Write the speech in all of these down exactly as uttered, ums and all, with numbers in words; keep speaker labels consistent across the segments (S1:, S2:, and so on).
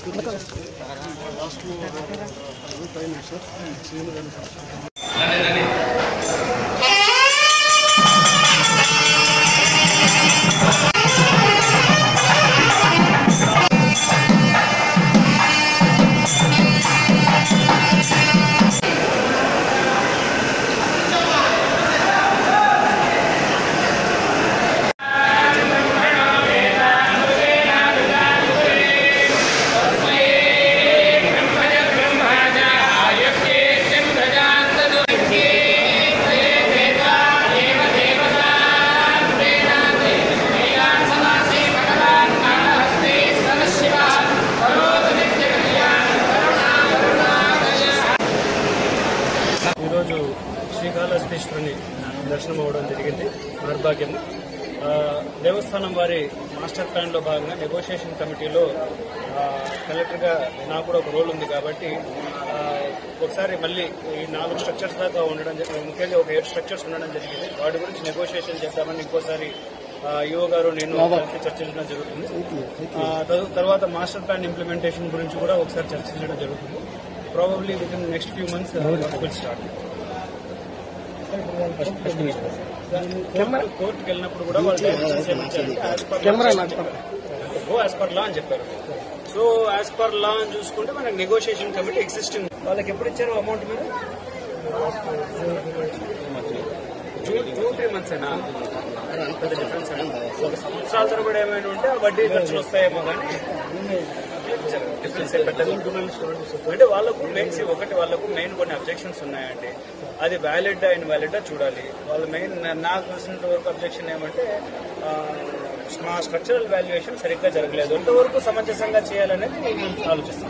S1: ఈరోజు శ్రీకాళహస్తీశ్వరుని దర్శనం అవ్వడం జరిగింది. నిర్భాగ్యం దేవస్థానం వారి మాస్టర్ ప్లాన్ లో భాగంగా నెగోషియేషన్ కమిటీలో కలెక్టర్గా నాకు కూడా ఒక రోల్ ఉంది కాబట్టి ఒకసారి మళ్ళీ ఈ నాలుగు స్ట్రక్చర్స్ దాకా ఉండడం జరిగింది. ముఖ్యంగా ఒక ఏడు స్ట్రక్చర్స్ ఉండడం జరిగింది. వాటి గురించి నెగోషియేషన్ చేద్దామని ఇంకోసారి యువ గారు నేను కలిసి చర్చించడం జరుగుతుంది. తర్వాత మాస్టర్ ప్లాన్ ఇంప్లిమెంటేషన్ గురించి కూడా ఒకసారి చర్చించడం జరుగుతుంది. Probably within next few months will start. కోర్టుకు వెళ్ళినప్పుడు కూడా వాళ్ళు యాజ్ పర్ లా అని చెప్పారు. సో యాజ్ పర్ లా అని చూసుకుంటే మనకి నెగోషియేషన్ కమిటీ ఎగ్జిస్టింగ్ వాళ్ళకి ఎప్పుడు ఇచ్చారు అమౌంట్ మీరు జూన్ టూ త్రీ మంత్స్ అయినా పెద్ద డిఫరెన్స్ అయినా ఒక సంవత్సరాల తరబడి ఏమైనా ఉంటే ఆ వడ్డీ ఖర్చులు వస్తాయేమో కానీ డిఫరెన్స్ అంటే వాళ్ళకు మెయిన్స్ ఒకటి వాళ్ళకు మెయిన్ కొన్ని అబ్జెక్షన్స్ ఉన్నాయండి. అది వ్యాలిడ్ అయిన వ్యాలిడ్ చూడాలి. వాళ్ళు మెయిన్ నాకు తెలిసినంత వరకు అబ్జెక్షన్ ఏమంటే మా స్ట్రక్చరల్ వాల్యుయేషన్ సరిగ్గా జరగలేదు, ఎంతవరకు సమంజసంగా చేయాలనేది మేము ఆలోచిస్తాం.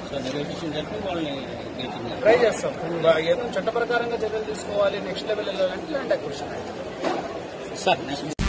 S1: ట్రై చేస్తాం. ఏదో చట్ట ప్రకారంగా చర్యలు తీసుకోవాలి, నెక్స్ట్ లెవెల్ వెళ్ళాలంటే ల్యాండ్ అక్విజిషన్.